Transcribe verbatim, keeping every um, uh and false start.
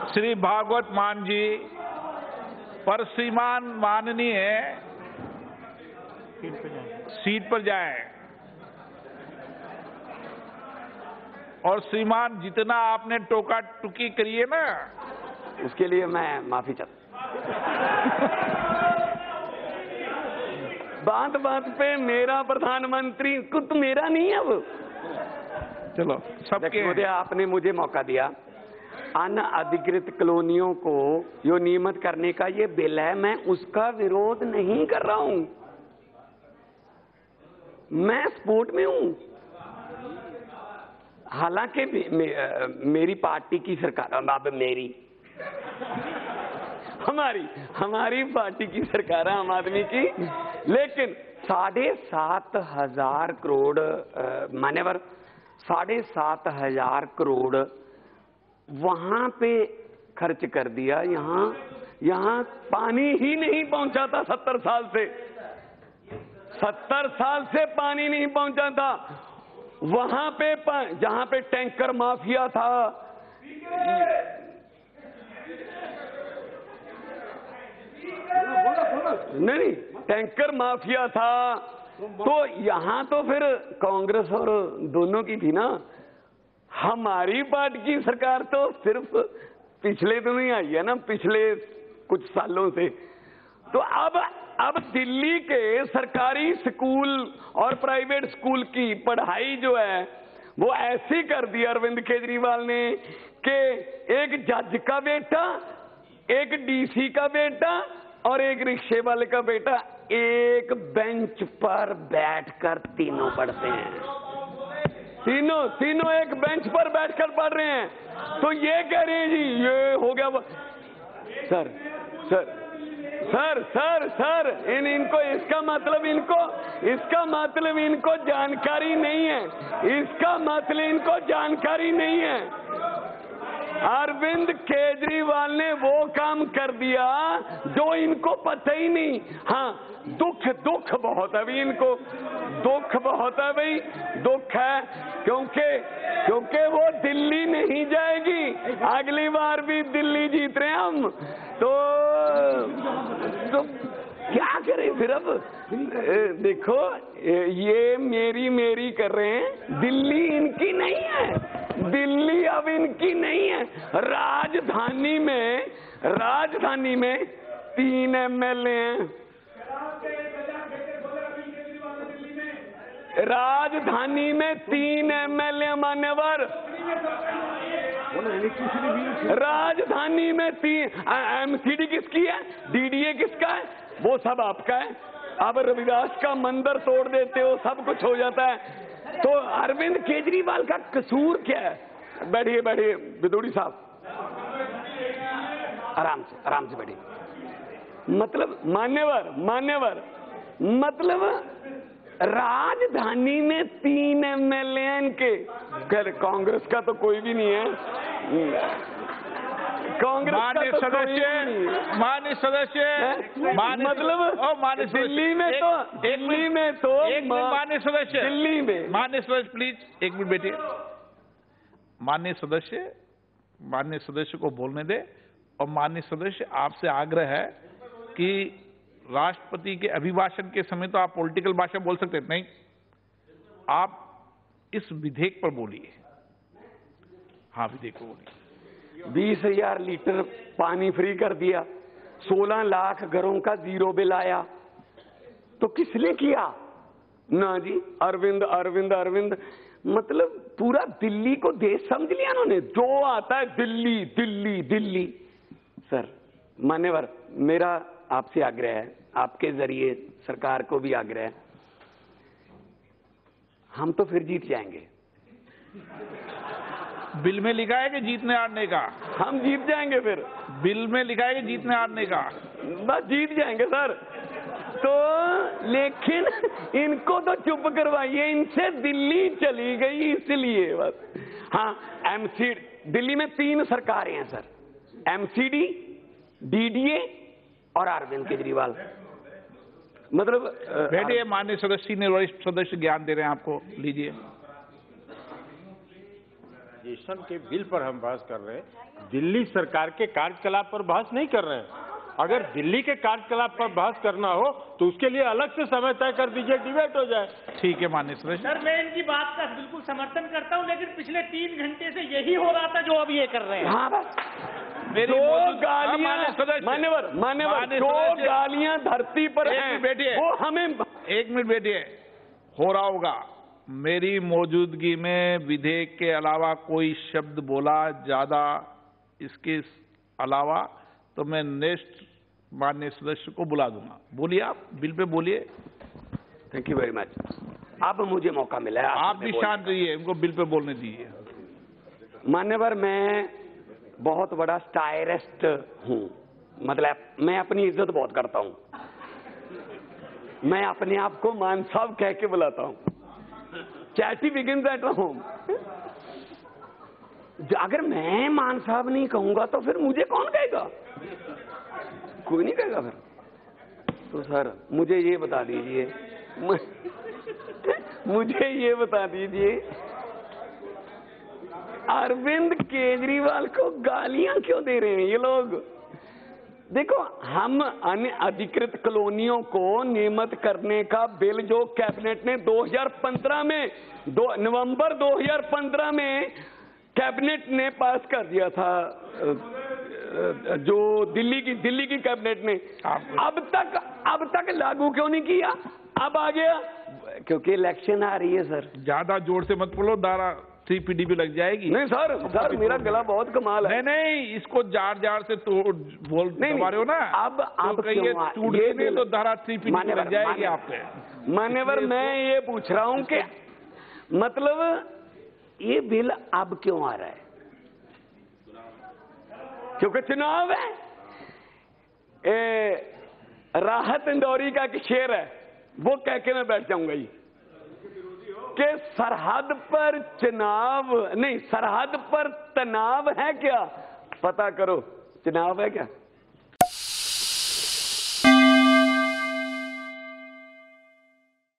श्री भागवत मान जी पर श्रीमान माननीय सीट पर जाएं और श्रीमान जितना आपने टोका टुकी करी है ना, उसके लिए मैं माफी चाहता बात बात पे मेरा प्रधानमंत्री कुछ मेरा नहीं है वो। चलो सबके मुझे आपने मुझे मौका दिया, अनअधिकृत कॉलोनियों को जो नियमित करने का ये बिल है, मैं उसका विरोध नहीं कर रहा हूं, मैं सपोर्ट में हूं। हालांकि मे, मेरी पार्टी की सरकार, अब मेरी हमारी हमारी पार्टी की सरकार है आम आदमी की, लेकिन साढ़े सात हजार करोड़ मान्यवर साढ़े सात हजार करोड़ वहां पे खर्च कर दिया। यहाँ यहाँ पानी ही नहीं पहुंचा था सत्तर साल से, सत्तर साल से पानी नहीं पहुंचा था। वहां पे जहां पे टैंकर माफिया था, नहीं टैंकर माफिया था, तो यहां तो फिर कांग्रेस और दोनों की थी ना। हमारी पार्टी की सरकार तो सिर्फ पिछले तो नहीं आई है ना, पिछले कुछ सालों से। तो अब अब दिल्ली के सरकारी स्कूल और प्राइवेट स्कूल की पढ़ाई जो है वो ऐसी कर दी अरविंद केजरीवाल ने कि एक जज का बेटा, एक डीसी का बेटा और एक रिक्शे वाले का बेटा एक बेंच पर बैठकर तीनों पढ़ते हैं। तीनों तीनों एक बेंच पर बैठकर पढ़ रहे हैं। तो ये कह रहे हैं जी ये हो गया वो। Sir sir sir sir sir इन इनको इसका मतलब इनको इसका मतलब इनको जानकारी नहीं है, इसका मतलब इनको जानकारी नहीं है। अरविंद केजरीवाल ने वो काम कर दिया जो इनको पता ही नहीं। हाँ दुख दुख बहुत है भाई, इनको दुख बहुत है भाई, दुख है क्योंकि क्योंकि वो दिल्ली नहीं जाएगी। अगली बार भी दिल्ली जीत रहे हैं हम, तो, तो क्या करें फिर। अब देखो ये मेरी मेरी कर रहे हैं, दिल्ली इनकी नहीं है, दिल्ली अब इनकी नहीं है। राजधानी में राजधानी में तीन एमएलए हैं, राजधानी में तीन एमएलए मान्यवर, राजधानी में तीन। एमसीडी किसकी है, डीडीए किसका है, वो सब आपका है। अब रविदास का मंदिर तोड़ देते हो, सब कुछ हो जाता है। तो अरविंद केजरीवाल का कसूर क्या है? बैठिए बैठिए विदुड़ी साहब, आराम से आराम से बैठिए। मतलब मान्यवर मान्यवर मतलब राजधानी में तीन एमएलए के, कांग्रेस का तो कोई भी नहीं है। कांग्रेस माननीय का तो सदस्य माननीय सदस्य मतलब माननीय दिल्ली में तो दिल्ली में तो माननीय सदस्य दिल्ली में माननीय सदस्य प्लीज एक मिनट बैठिए। माननीय सदस्य माननीय सदस्य को बोलने दे। और माननीय सदस्य आपसे आग्रह है कि राष्ट्रपति के अभिभाषण के समय तो आप पॉलिटिकल भाषा बोल सकते नहीं, आप इस विधेयक पर बोलिए। हाँ विधेयक पर बोलिए। बीस हजार लीटर पानी फ्री कर दिया, सोलह लाख घरों का जीरो बिल आया, तो किसने किया? ना जी अरविंद अरविंद अरविंद। मतलब पूरा दिल्ली को देश समझ लिया उन्होंने, जो आता है दिल्ली दिल्ली दिल्ली। सर मान्यवर मेरा आपसे आग्रह है, आपके जरिए सरकार को भी आग्रह है, हम तो फिर जीत जाएंगे। बिल में लिखा है कि जीतने हारने का, हम जीत जाएंगे। फिर बिल में लिखा है कि जीतने हारने का, बस जीत जाएंगे सर। तो लेकिन इनको तो चुप करवाइए, इनसे दिल्ली चली गई इसलिए बस। हाँ एमसीडी, दिल्ली में तीन सरकारें हैं सर, एमसीडी, डीडीए और अरविंद केजरीवाल। मतलब बैठिए माननीय सदस्य ने वरिष्ठ सदस्य ज्ञान दे रहे हैं आपको, लीजिए। डिमोनेटाइजेशन के बिल पर हम बहस कर रहे हैं, दिल्ली सरकार के कार्यकलाप पर बहस नहीं कर रहे हैं। अगर दिल्ली के कार्यकलाप पर बहस करना हो तो उसके लिए अलग से समय तय कर दीजिए, डिबेट हो जाए। ठीक है माननीय सदस्य। सर मैं इनकी बात का बिल्कुल समर्थन करता हूं, लेकिन पिछले तीन घंटे से यही हो रहा था जो अब ये कर रहे हैं। हाँ बस मेरी दो मौजूद- गालियां माननीय सदस्य, मान्यवर मान्यवर माननीय दो सदस्य, गालियां धरती पर एक हैं, मिनट बैठिए। वो हमें एक मिनट बैठिए। हो रहा होगा, मेरी मौजूदगी में विधेयक के अलावा कोई शब्द बोला ज्यादा, इसके अलावा तो मैं नेक्स्ट माननीय सदस्य को बुला दूंगा। बोलिए, आप बिल पे बोलिए। Thank you very much. अब मुझे मौका मिला है, आप भी शांत रहिए, उनको बिल पे बोलने दीजिए। मान्यवर मैं बहुत बड़ा स्टायरिस्ट हूं, मतलब मैं अपनी इज्जत बहुत करता हूं, मैं अपने आप को मान साहब कह के बुलाता हूं। Charity begins at home. अगर मैं मान साहब नहीं कहूंगा तो फिर मुझे कौन कहेगा? कोई नहीं कहेगा फिर। तो सर मुझे ये बता दीजिए, मुझे ये बता दीजिए, अरविंद केजरीवाल को गालियां क्यों दे रहे हैं ये लोग? देखो, हम अनअधिकृत कॉलोनियों को नियमित करने का बिल जो कैबिनेट ने दो हज़ार पंद्रह में, दो नवंबर दो हज़ार पंद्रह में कैबिनेट ने पास कर दिया था, जो दिल्ली की दिल्ली की कैबिनेट ने, अब तक अब तक लागू क्यों नहीं किया? अब आ गया क्योंकि इलेक्शन आ रही है सर। ज्यादा जोर से मत बोलो, धारा थ्री पीडीपी लग जाएगी। नहीं सर, सर मेरा गला बहुत कमाल है। नहीं नहीं, इसको जार जार से तोड़ बोल दबा रहे हो ना। अब अब तो कहिए टूट ये नहीं तो धारा थ्री पीडीपी लग जाएगी आप पे। मान्यवर मैं ये पूछ रहा हूं कि मतलब ये बिल अब क्यों आ रहा है? क्योंकि चुनाव है। ए, राहत इंदौरी का एक शेर है, वो कह के मैं बैठ जाऊंगा ही कि सरहद पर चुनाव नहीं, सरहद पर तनाव है क्या? पता करो, चुनाव है क्या?